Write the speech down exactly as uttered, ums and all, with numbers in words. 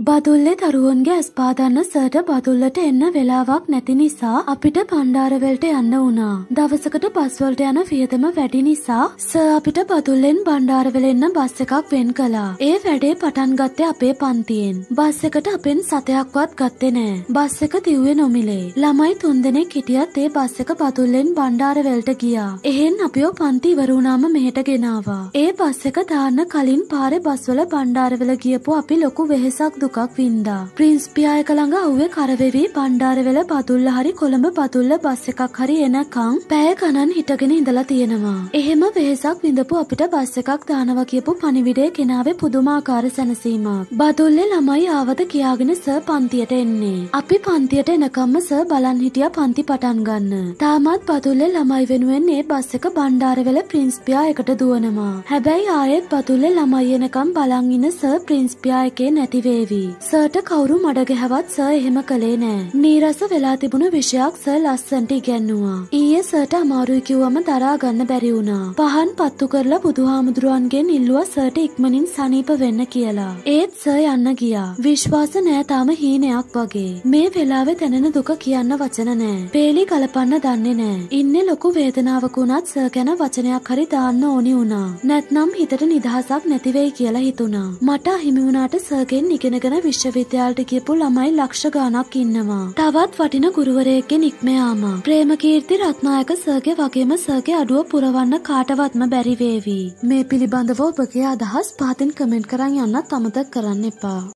බදුල්ලේ දරුවන්ගේ ඇස් පාදන්න සර්ට බදුල්ලට එන්න වෙලාවක් නැති නිසා අපිට බණ්ඩාරවලට යන්න වුණා. දවසකට බස් වලට යන වියදම වැඩි නිසා සර් අපිට බදුල්ලෙන් බණ්ඩාරවල එන්න බස් එකක් වෙන් කළා. ඒ වැඩේ පටන් ගත්තේ අපේ පන්තියෙන්. බස් එකට අපෙන් සතයක්වත් ගත්තේ නෑ. බස් එක දිව්වේ නොමිලේ. ළමයි තුන්දෙනෙක් හිටියත් ඒ බස් එක බදුල්ලෙන් බණ්ඩාරවලට ගියා. එහෙන් අපිව පන්ති ඉවර වුණාම මෙහෙට ගෙනාවා. ඒ බස් එක දාන්න කලින් පාරේ බස් වල බණ්ඩාරවල ගියපු අපි ලොකු වෙහෙසක් දුකක් වින්දා. ප්‍රින්ස් පියායක ළඟ අවුවේ කරවෙවි බණ්ඩාරවල බදුල්ල හරි කොළඹ බදුල්ල බස් එකක් හරි එනකන් පැය ගණන් හිටගෙන ඉඳලා තියෙනවා. එහෙම වෙහෙසක් විඳපු අපිට බස් එකක් දානවා කියපු පණිවිඩය කෙනාවේ පුදුමාකාර සැනසීමක්. බදුල්ලේ ළමයි ආවද කියාගෙන සර් පන්තියට එන්නේ. අපි පන්තියට එනකම්ම සර් බලන් හිටියා පන්ති පටන් ගන්න. තාමත් බදුල්ලේ ළමයි වෙනුවෙන් මේ බස් එක බණ්ඩාරවල ප්‍රින්ස් පියායකට දුවනවා. හැබැයි ආයෙත් බදුල්ලේ ළමයි එනකම් බලන් ඉන්න සර් ප්‍රින්ස් පියායකේ නැති වේවි. සර්ට කවුරු මඩ ගැහවත් සර් එහෙම කළේ නෑ. නීරස වෙලා තිබුණු විෂයක් සර් ලස්සන්ට ඉගැන්නුවා. ඊයේ සර්ට අමාරුයි කිව්වම දරා ගන්න බැරි වුණා. පහන් පත්තු කරලා බුදුහාමුදුරුවන්ගෙන් ඉල්ලුවා සර්ට ඉක්මනින් සනීප වෙන්න කියලා. ඒත් සර් යන්න ගියා. විශ්වාස නෑ තාම හීනයක් වගේ. මේ වෙලාවේ දැනෙන දුක කියන්න වචන නෑ. පේලි කලපන්න දන්නේ නෑ. ඉන්නේ ලොකු වේදනාවක වුණත් සර් ගැන වචනයක් හරි දාන්න ඕනි වුණා. නැත්නම් හිතට නිදහසක් නැති වෙයි කියලා හිතුණා. මට අහිමි වුණාට සර්ගෙන් ඉගෙනගෙන විශ්වවිද්‍යාලයට ගියපු ළමයි ලක්ෂ ගාණක් ඉන්නවා. තවත් වටින ගුරුවරයෙක්ගෙන් ඉක්ම යාම. ප්‍රේමකීර්ති රත්නායක සර්ගේ වගේම සර්ගේ අඩුව පුරවන්න කාටවත්ම බැරි වේවි. මේ පිළිබඳව ඔබගේ අදහස් පහතින් කමෙන්ට් කරන් යන්නත් අමතක කරන්න එපා.